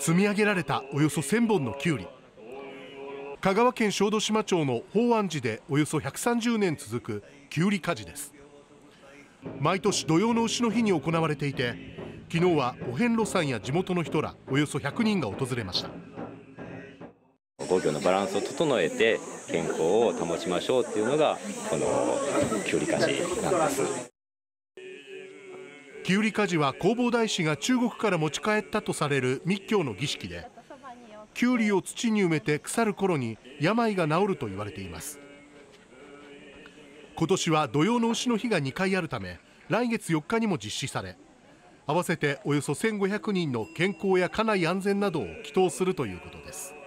積み上げられたおよそ1000本のキュウリ。香川県小豆島町の宝安寺でおよそ130年続くキュウリ果樹です。毎年土用の丑の日に行われていて、昨日はお遍路さんや地元の人らおよそ100人が訪れました。 農業のバランスを整えて健康を保ちましょうっていうのがこのキュウリ果樹なんです。 キュウリ果樹は弘法大師が中国から持ち帰ったとされる密教の儀式で、キュウリを土に埋めて腐る頃に病が治ると言われています。今年は土用の丑の日が2回あるため、来月4日にも実施され、合わせておよそ1500人の健康や家内安全などを祈祷するということです。